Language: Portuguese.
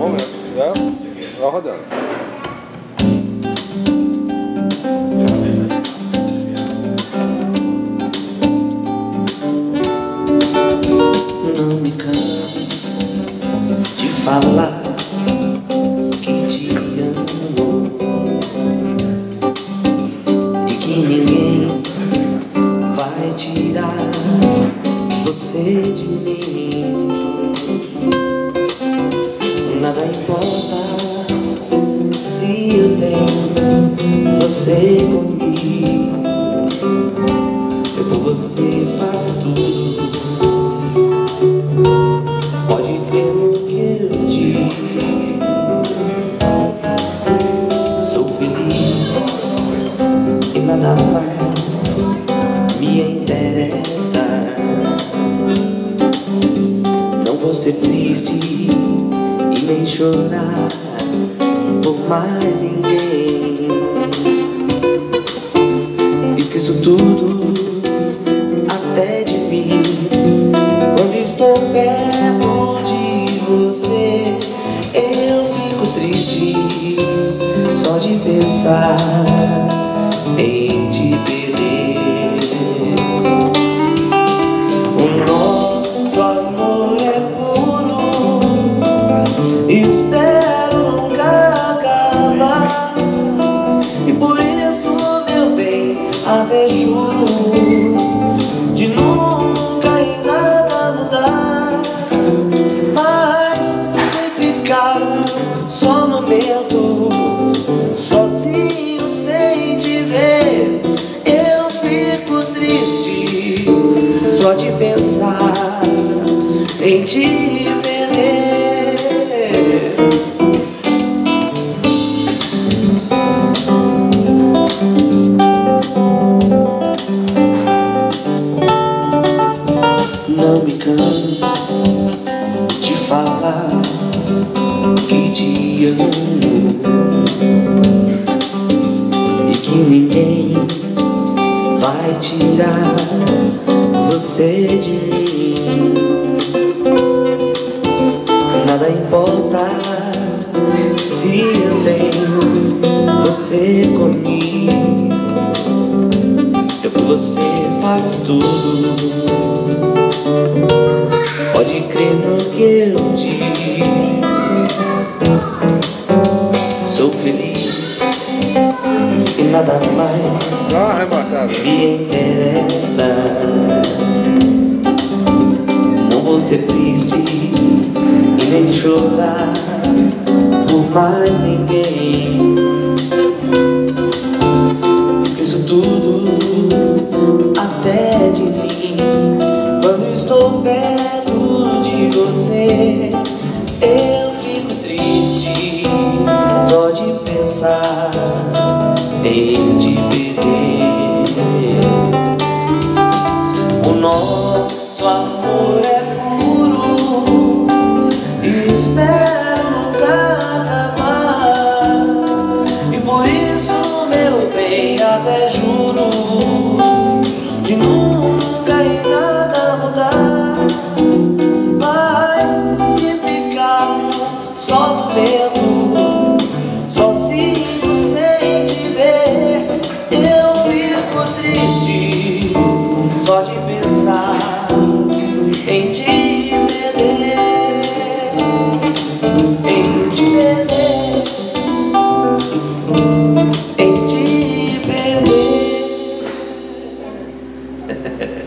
Vamos ver. Já? Vai rodando. Não me canso de falar que te amo e que ninguém vai tirar você de mim. Nada importa se eu tenho você comigo, eu por você faço tudo. Pode crer no que eu digo. Sou feliz e nada mais me interessa. Não vou ser triste e nem chorar por mais ninguém. Esqueço tudo até de mim quando estou perto de você. Eu fico triste só de pensar em te perder. O nosso amor é puro, espero nunca acabar, e por isso, meu bem, até juro de nunca e nada mudar. Mas se ficar só um momento sozinho sem te ver, eu fico triste só de pensar em te perder. Não me canso de falar que te amo e que ninguém vai tirar você de mim. Nada importa se eu tenho você comigo, eu por você faço tudo. Pode crer no que eu digo. Sou feliz e nada mais me interessa. Não vou ser triste e nem chorar por mais ninguém. Esqueço tudo até de mim quando estou perto de você. Eu fico triste só de pensar em te perder. O nosso amor é puro, espero nunca acabar, e por isso, meu bem, até juro de nunca e nada mudar. Mas se ficar só um momento sozinho sem te ver, eu fico triste só de pensar em te perder. Em te perder, em te perder.